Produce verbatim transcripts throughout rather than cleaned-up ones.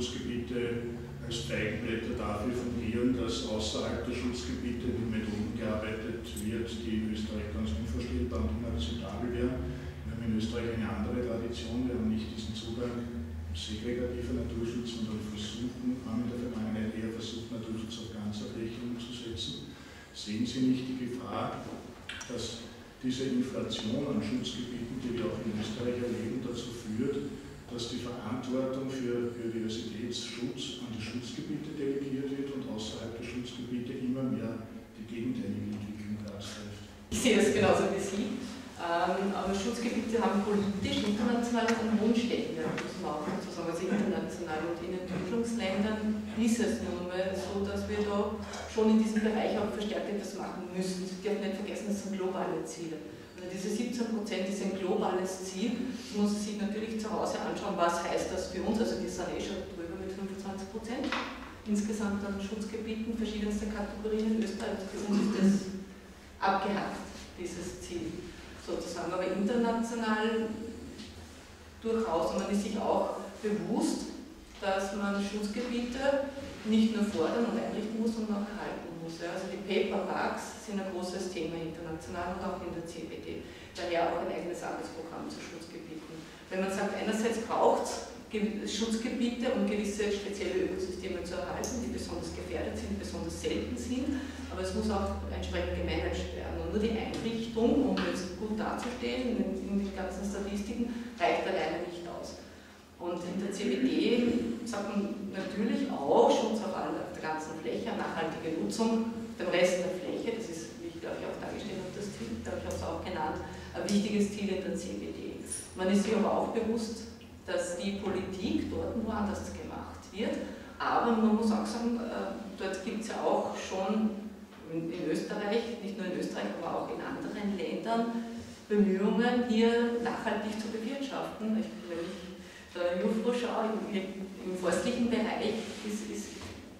Schutzgebiete als Feigenblätter dafür fungieren, dass außerhalb der Schutzgebiete mit Methoden gearbeitet wird, die in Österreich ganz unvorstellbar und inakzeptabel wären. Wir haben in Österreich eine andere Tradition, wir haben nicht diesen Zugang segregativer Naturschutz, sondern versuchen, haben in der Vergangenheit eher versucht, Naturschutz auf ganzer Fläche umzusetzen. Sehen Sie nicht die Gefahr, dass diese Inflation an Schutzgebieten, die wir auch in Österreich erleben, dazu führt, dass die Verantwortung für Biodiversitätsschutz an die Schutzgebiete delegiert wird und außerhalb der Schutzgebiete immer mehr die gegenteilige Entwicklung greift? Ich sehe das genauso wie Sie. Ähm, aber Schutzgebiete haben politisch, international einen hohen Stellenwert, muss man auch dazu sagen. Also international und in Entwicklungsländern ist es nun mal so, dass wir da schon in diesem Bereich auch verstärkt etwas machen müssen. Sie dürfen nicht vergessen, das sind globale Ziele. Also diese siebzehn Prozent ist ein globales Ziel. Das muss man sich natürlich zu Hause anschauen, was heißt das für uns. Also wir sind eh schon drüber mit fünfundzwanzig Prozent insgesamt an Schutzgebieten verschiedenster Kategorien in Österreich. Für uns ist das abgehakt, dieses Ziel sozusagen. Aber international durchaus. Und man ist sich auch bewusst, dass man Schutzgebiete nicht nur fordern und einrichten muss, sondern auch erhalten muss. Also die Paper Parks sind ein großes Thema international und auch in der C B D. Daher auch ein eigenes Arbeitsprogramm zu Schutzgebieten. Wenn man sagt, einerseits braucht es Schutzgebiete, um gewisse spezielle Ökosysteme zu erhalten, die besonders gefährdet sind, besonders selten sind, aber es muss auch entsprechend gemanagt werden. Und nur die Einrichtung, um jetzt gut dazustehen in, in den ganzen Statistiken, reicht alleine nicht aus. Und in der C B D sagt man natürlich auch Schutz auf, alle, auf der ganzen Fläche, nachhaltige Nutzung, dem Rest der Fläche, das ist, wie ich glaube ich auch dargestellt habe, das Ziel, glaube ich habe es auch genannt, ein wichtiges Ziel in der C B D. Man ist sich aber auch bewusst, dass die Politik dort woanders gemacht wird, aber man muss auch sagen, dort gibt es ja auch schon in Österreich, nicht nur in Österreich, aber auch in anderen Ländern Bemühungen, hier nachhaltig zu bewirtschaften. Ich, wenn ich der Jufro schaue, im, im forstlichen Bereich ist, ist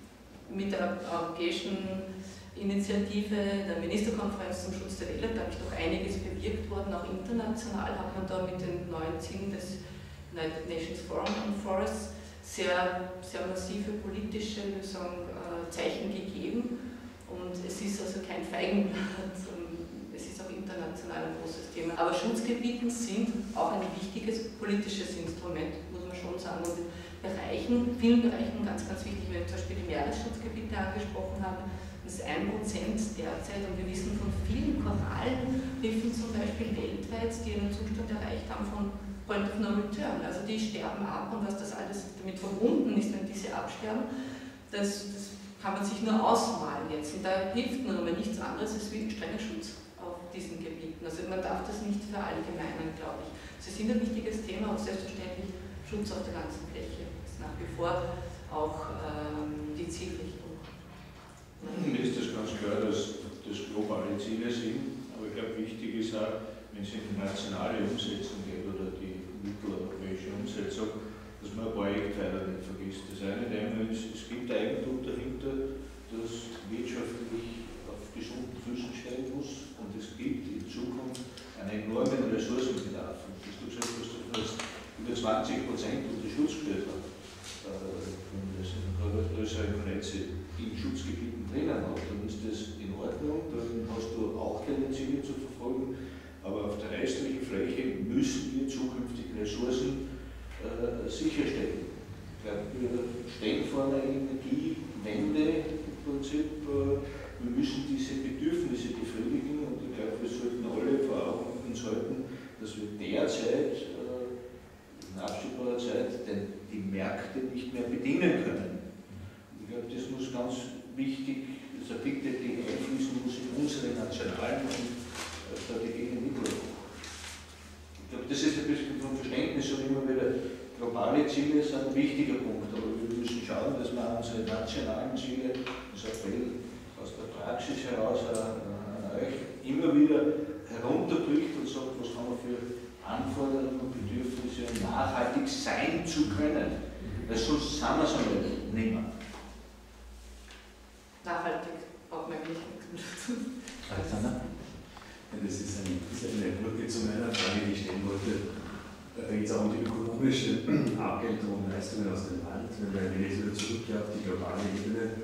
mit der europäischen Initiative der Ministerkonferenz zum Schutz der Wälder, glaube ich, doch einiges bewirkt worden. Auch international hat man da mit den neuen Zielen des United Nations Forum on Forests sehr, sehr massive politische sagen, Zeichen gegeben. Und es ist also kein Feigenblatt, es ist auch international ein großes Thema. Aber Schutzgebiete sind auch ein wichtiges politisches Instrument, muss man schon sagen. Und in Bereichen, vielen Bereichen ganz, ganz wichtig, wenn wir zum Beispiel die Meeresschutzgebiete angesprochen haben, das ist ein Prozent derzeit und wir wissen von vielen Korallenriffen zum Beispiel weltweit, die einen Zustand erreicht haben von Point of No Return. Also die sterben ab und was das alles damit verbunden ist, wenn diese absterben, das, das kann man sich nur ausmalen jetzt. Und da hilft nur aber nichts anderes als wie ein strenger Schutz auf diesen Gebieten. Also man darf das nicht verallgemeinern, glaube ich. Es ist ein wichtiges Thema und selbstverständlich Schutz auf der ganzen Fläche. Das ist nach wie vor auch ähm, die Zielrichtung. Mir ist das ganz klar, dass das globale Ziele sind, aber ich glaube, wichtig ist auch, wenn es in die nationale Umsetzung geht oder die mitteleuropäische Umsetzung, dass man ein Projekt weiter nicht vergisst. Das eine Thema ist, es gibt Eigentum dahinter, das wirtschaftlich auf gesunden Füßen stehen muss und es gibt in Zukunft einen enormen Ressourcenbedarf. Und das du gesagt hast, du hast über zwanzig Prozent unter Schutzgürtel, wenn das in größeren Grenze in Schutzgebieten drinnen hat, dann ist das in Ordnung, dann hast du auch deine Ziele zu verfolgen, aber auf der restlichen Fläche müssen wir zukünftig Ressourcen äh, sicherstellen. Ich glaube, wir stehen vor einer Energiewende im Prinzip, äh, wir müssen diese Bedürfnisse befriedigen und ich glaube, wir sollten alle vor Augen uns halten, dass wir derzeit äh, in absehbarer Zeit denn die Märkte nicht mehr bedienen können. Ich glaube, das muss ganz wichtig, das Artikel, die einfließen muss in unsere nationalen Strategien und Mittel. Ich glaube, das ist ein bisschen vom Verständnis und immer wieder globale Ziele sind ein wichtiger Punkt, aber wir müssen schauen, dass wir unsere nationalen Ziele, das Appell aus der Praxis heraus an euch, immer wieder herunterbricht und sagt, was haben wir für Anforderungen und Bedürfnisse, um nachhaltig sein zu können. Weil sonst sind wir es nicht mehr. Nachhaltig, auch möglich. Alexander? Das ist eine, das ist eine Brücke zu meiner Frage, die ich stellen wollte. Da geht es auch um die Ökologie. ökonomische Abgeltung und Leistungen aus dem Wald. Wenn wir jetzt wieder zurückgehen auf die globale Ebene,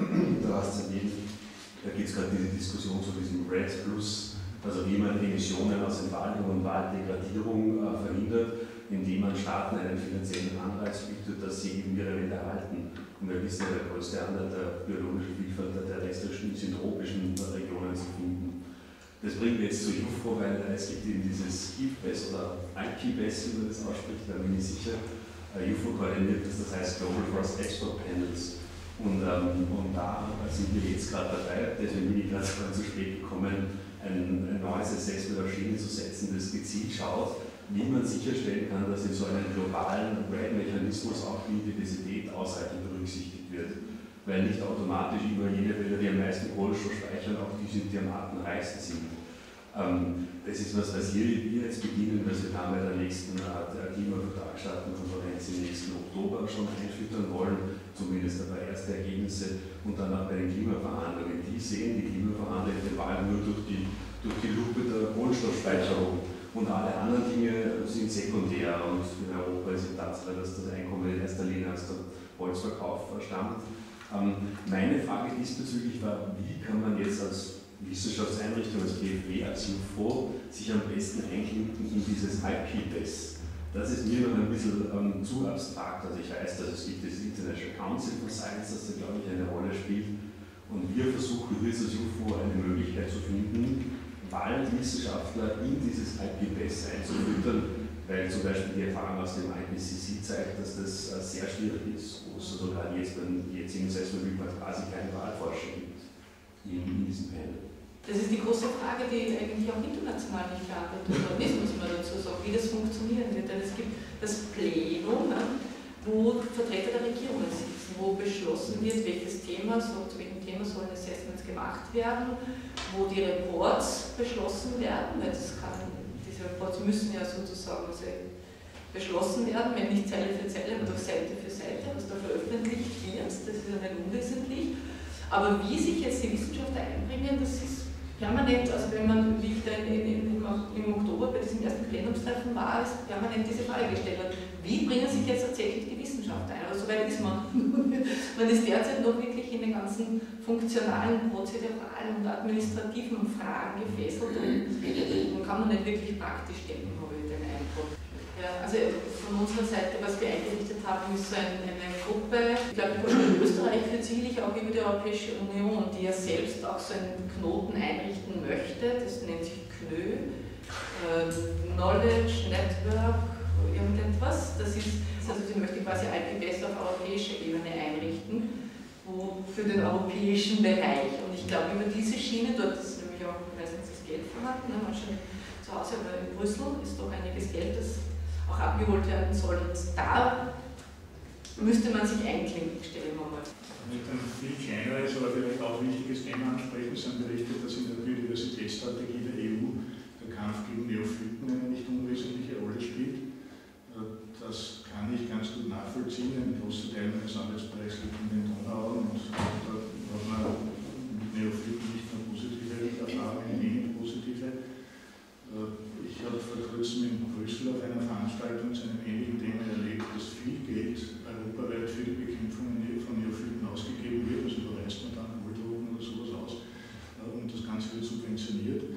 da hast du eben, da gibt es gerade diese Diskussion zu diesem REDD Plus, also wie man Emissionen aus Entwaldung und Walddegradierung äh, verhindert, indem man Staaten einen finanziellen Anreiz bietet, dass sie eben ihre Wälder halten. Und wir wissen ja, der größte Anteil der biologischen Vielfalt der terrestrischen ist in tropischen Regionen zu finden. Das bringt mich jetzt zu U F O, weil es gibt eben dieses I F B E S oder I P B E S, wie man das ausspricht, da bin ich sicher. U F O koordiniert das, das heißt Global Forest Export Panels. Und, ähm, und da sind wir jetzt gerade dabei, deswegen bin ich gerade zu spät gekommen, ein, ein neues Gesetz mit auf Schiene zu setzen, das gezielt schaut, wie man sicherstellen kann, dass in so einem globalen REDD-Mechanismus auch Biodiversität ausreichend berücksichtigt wird. Weil nicht automatisch immer jene Wälder, die am meisten Kohlenstoff speichern, auch die sind, die am artenreichsten sind. Ähm, das ist was, was hier, wir jetzt beginnen, was wir dann bei der nächsten äh, Klimavertragsstaatenkonferenz im nächsten Oktober schon einfüttern wollen, zumindest dabei erste Ergebnisse, und dann auch bei den Klimaverhandlungen. Die sehen die Klimaverhandlungen den Wald nur durch die, durch die Lupe der Kohlenstoffspeicherung. Und alle anderen Dinge sind sekundär, und in Europa ist die Tatsache, dass das Einkommen in erster Linie aus dem Holzverkauf stammt. Ähm, meine Frage diesbezüglich war, wie kann man jetzt als Wissenschaftseinrichtung, als G F W, als U F O sich am besten einklinken in dieses I P B E S? Das ist mir noch ein bisschen ähm, zu abstrakt. Also ich weiß, dass es gibt das International Council for Science, das da glaube ich eine Rolle spielt. Und wir versuchen jetzt als U F O eine Möglichkeit zu finden, Waldwissenschaftler in dieses I P B E S einzufüttern, weil zum Beispiel die Erfahrung aus dem I P C C zeigt, dass das äh, sehr schwierig ist, wo es also gerade jetzt beim jetzigen Seismograph quasi keine Wahlforscher gibt in, in diesem Panel. Das ist die große Frage, die eigentlich auch international nicht beantwortet worden ist, muss man dazu sagen, wie das funktionieren wird. Denn es gibt das Plenum, ne, wo Vertreter der Regierungen sitzen, wo beschlossen wird, welches Thema, so, zu welchem Thema sollen Assessments gemacht werden, wo die Reports beschlossen werden, weil das kann, diese Reports müssen ja sozusagen also beschlossen werden, wenn nicht Zeile für Zeile, aber doch Seite für Seite, was da veröffentlicht wird, das ist ja nicht unwesentlich. Aber wie sich jetzt die Wissenschaftler einbringen, das ist permanent, also wenn man, wie ich da in, in, in, im Oktober bei diesem ersten Plenumstreffen war, ist permanent diese Frage gestellt hat, wie bringen sich jetzt tatsächlich die Wissenschaftler ein? Aber so weit ist man. Man ist derzeit noch wirklich in den ganzen funktionalen, prozeduralen und administrativen Fragen gefesselt und man kann noch nicht wirklich praktisch denken, habe ich den Eindruck. Ja, also von unserer Seite, was wir eingerichtet haben, ist so eine, eine Gruppe, ich glaube, in Österreich führt sicherlich auch über die Europäische Union, die ja selbst auch so einen Knoten einrichten möchte, das nennt sich K N Ö, äh, Knowledge Network, irgendetwas. Das ist, also sie möchte quasi I P B E S auf europäischer Ebene einrichten, wo, für den europäischen Bereich. Und ich glaube, über diese Schiene, dort ist nämlich auch meistens das Geld vorhanden, ne, man schon zu Hause, aber in Brüssel ist doch einiges Geld, das auch abgeholt werden soll. Und da müsste man sich einklinken, stelle ich mir mal. Ich möchte ein viel kleineres, aber vielleicht auch wichtiges Thema ansprechen. Es sind berichtet, dass in der Biodiversitätsstrategie der E U der Kampf gegen Neophyten eine nicht unwesentliche Rolle spielt. Das kann ich ganz gut nachvollziehen. Ein großer Teil meines Arbeitsbereichs liegt in den Donauauen und da hat man mit Neophyten nicht nur positive Erfahrungen, wenig positive. Ich habe vor kurzem in Brüssel auf einer Veranstaltung zu einem ähnlichen Thema erlebt, dass viel Geld europaweit für die Bekämpfung von Neophyten ausgegeben wird, also überweist man dann Kohldrogen oder sowas aus und das Ganze wird subventioniert.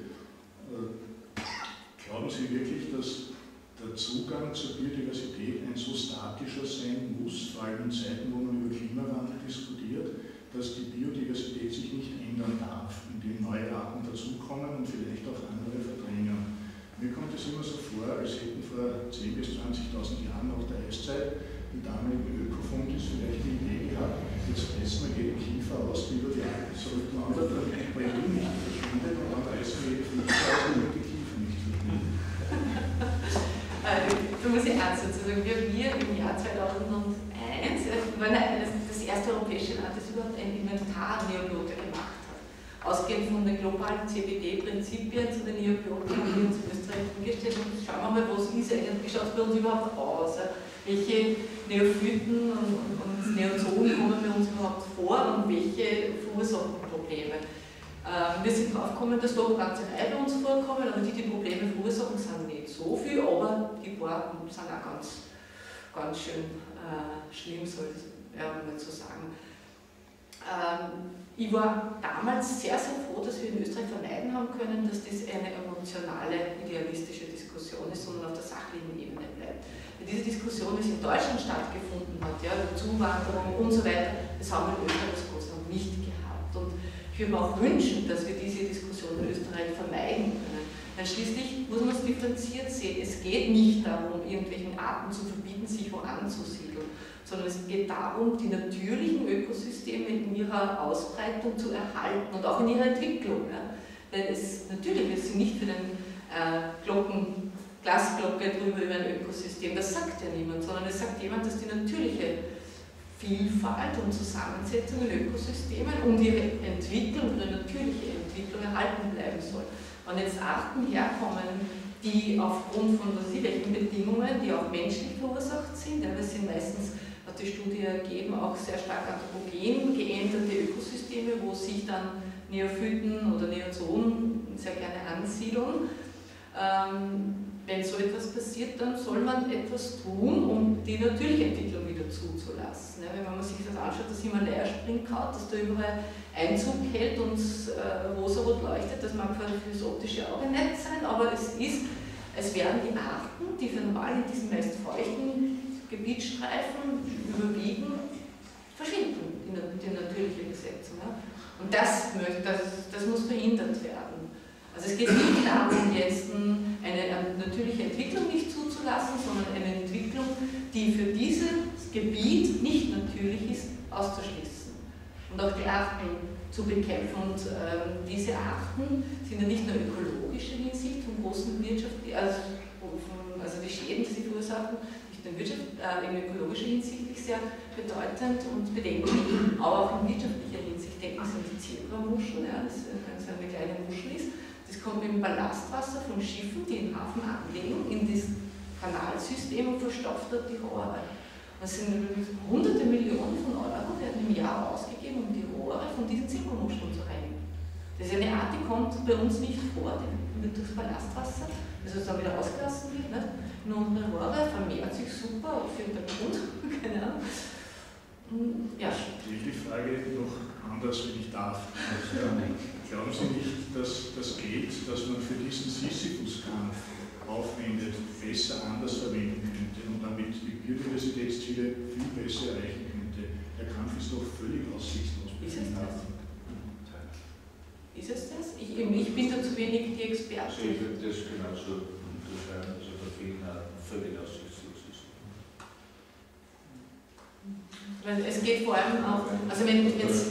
Glauben Sie wirklich, dass der Zugang zur Biodiversität ein so statischer sein muss, vor allem in Zeiten, wo man über Klimawandel diskutiert, dass die Biodiversität sich nicht ändern darf, indem neue Arten dazukommen und vielleicht auch andere verdrängen? Mir kommt es immer so vor, als hätten vor zehntausend bis zwanzigtausend Jahren nach der Eiszeit die damaligen Ökofundis vielleicht die Idee gehabt, jetzt reißen wir jede Kiefer aus, die über die Alpen zurückwandert, weil die nicht verschwindet und dann reißen wir jede Kiefer aus, damit die Kiefer nicht verschwinden. Da muss ich eins dazu sagen, wir, wir im Jahr zweitausendeins waren das erste europäische Land, das überhaupt ein Inventar Neobiotika gemacht hat. Ausgehend von den globalen C B D-Prinzipien zu den Neobiotika, die uns in Österreich hingestellt haben, schauen wir mal, was ist eigentlich, wie schaut es bei uns überhaupt aus? Welche Neophyten und, und, und Neozoen kommen bei uns überhaupt vor und welche verursachen Probleme? Ähm, wir sind drauf gekommen, dass da ganze Reihe bei uns vorkommen, aber die, die Probleme verursachen, sind nicht so viel, aber die paar sind auch ganz ganz schön äh, schlimm, soll ich ja, mal so sagen. Ähm, ich war damals sehr, sehr froh, dass wir in Österreich vermeiden haben können, dass das eine emotionale, idealistische Diskussion ist, sondern auf der sachlichen Ebene bleibt. Weil diese Diskussion, wie sie in Deutschland stattgefunden hat, ja, über Zuwanderung und so weiter, das haben wir in Österreich Gott sei Dank nicht gehabt. Und ich würde mir auch wünschen, dass wir diese Diskussion in Österreich vermeiden können. Denn schließlich muss man es differenziert sehen. Es geht nicht darum, irgendwelchen Arten zu verbieten, sich wo anzusiedeln, sondern es geht darum, die natürlichen Ökosysteme in ihrer Ausbreitung zu erhalten und auch in ihrer Entwicklung. Ja. Denn es, natürlich, wir sind nicht für den äh, Glocken, Glasglocke drüber über ein Ökosystem, das sagt ja niemand, sondern es sagt jemand, dass die natürliche Vielfalt und Zusammensetzung in Ökosystemen und ihre Entwicklung, ihre natürliche Entwicklung erhalten bleiben soll. Wenn jetzt Arten herkommen, die aufgrund von was weiß ich, welchen Bedingungen, die auch menschlich verursacht sind, ja, das sind meistens, hat die Studie ergeben, auch sehr stark anthropogen geänderte Ökosysteme, wo sich dann Neophyten oder Neozoen sehr gerne ansiedeln. Ähm, wenn so etwas passiert, dann soll man etwas tun, um die natürliche Entwicklung wieder zuzulassen. Ja, wenn man sich das anschaut, das Himalaya-Springkraut, das da überall Einzug hält und äh, rosarot leuchtet, das mag für das optische Auge nett sein, aber es ist, es werden die Arten, die für normal in diesen meist feuchten Gebietsstreifen überwiegen, verschwinden, die, die natürliche Besetzung. Ja. Und das, das, das muss verhindert werden. Also es geht nicht darum, jetzt eine natürliche Entwicklung nicht zuzulassen, sondern eine Entwicklung, die für dieses Gebiet nicht natürlich ist, auszuschließen. Und auch die Arten zu bekämpfen. Und ähm, diese Arten sind ja nicht nur ökologischer Hinsicht von großen wirtschaftlichen, also, also die Schäden, die sie verursachen, nicht nur in, Wirtschaft, äh, in ökologischer Hinsicht sehr bedeutend und bedenklich, aber auch in wirtschaftlicher Hinsicht. Denken Sie an die Zebramuschel, ja, das eine kleine Muschel ist. Das kommt mit dem Ballastwasser von Schiffen, die den Hafen anlegen, in das Kanalsystem und verstopft dort die Rohre. Das sind hunderte Millionen von Euro, werden im Jahr ausgegeben, um die Rohre von diesen Zebramuscheln zu reinigen. Das ist eine Art, die kommt bei uns nicht vor, die wird durchs Ballastwasser, das ist dann wieder ausgelassen wird. Nicht? Und unsere Rohre vermehrt sich super für den Grund, keine Ahnung. Ja. Die Frage noch anders, wenn ich darf. Glauben Sie nicht, dass das Geld, das man für diesen Sisyphus-Kampf aufwendet, besser anders verwenden könnte und damit die Biodiversitätsziele viel besser erreichen könnte? Der Kampf ist doch völlig aussichtslos. Ist es das? Ist es das? Ich, ich bin da zu wenig die Expertin. Also ich würde das genauso unterschreiben, dass er bei vielen Arten völlig aussichtslos ist. Es geht vor allem auch, also wenn jetzt,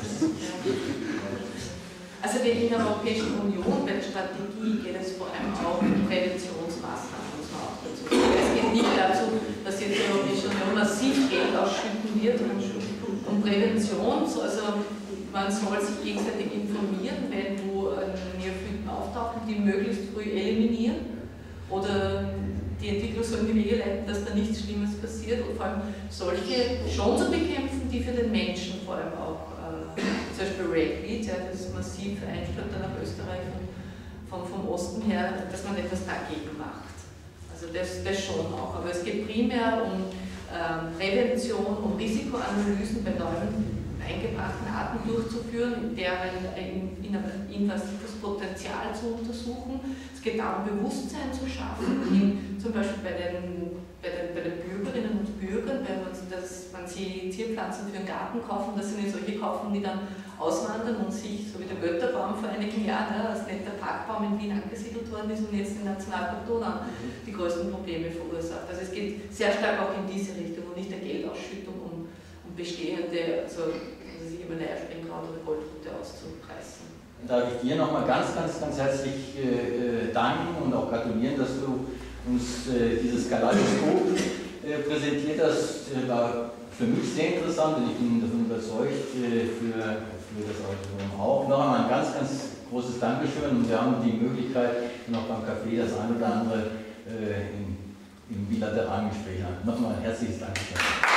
also in der Europäischen Union bei der Strategie geht es vor allem auch um Präventionsmaßnahmen, muss man auch dazu sagen. Es geht nicht dazu, dass jetzt die Europäische Union massiv Geld ausschütten wird um, um Prävention, also man soll sich gegenseitig informieren, wenn wo Neophyten auftauchen, die möglichst früh eliminieren oder die Entwicklung so in die Wege leiten, dass da nichts Schlimmes passiert und vor allem solche schon zu bekämpfen, die für den Menschen vor allem auch, äh, zum Beispiel Rapeweed, ja, das massiv einstürzt nach Österreich vom, vom Osten her, dass man etwas dagegen macht. Also das, das schon auch, aber es geht primär um äh, Prävention, um Risikoanalysen bei neuen eingebrachten Arten durchzuführen, deren invasives Potenzial zu untersuchen. Es geht darum, Bewusstsein zu schaffen, in, zum Beispiel bei den, bei, den, bei den Bürgerinnen und Bürgern, wenn man, das, wenn sie Zierpflanzen für den Garten kaufen, dass sie nicht solche kaufen, die dann auswandern und sich, so wie der Götterbaum vor einigen Jahren, ja, als netter Parkbaum in Wien angesiedelt worden ist und jetzt in Nationalpark Donau die größten Probleme verursacht. Also es geht sehr stark auch in diese Richtung und nicht der Geldausschüttung, um, um bestehende, also Himalaya-Springkraut oder Goldrute auszupreisen. Darf ich dir nochmal ganz, ganz, ganz herzlich äh, danken und auch gratulieren, dass du uns äh, dieses Kaleidoskop äh, präsentiert hast. Äh, war für mich sehr interessant und ich bin davon überzeugt, äh, für, für das Auditorium auch. Noch einmal ein ganz, ganz großes Dankeschön und wir haben die Möglichkeit, noch beim Café das ein oder andere äh, im, im bilateralen Gespräch haben. Nochmal ein herzliches Dankeschön.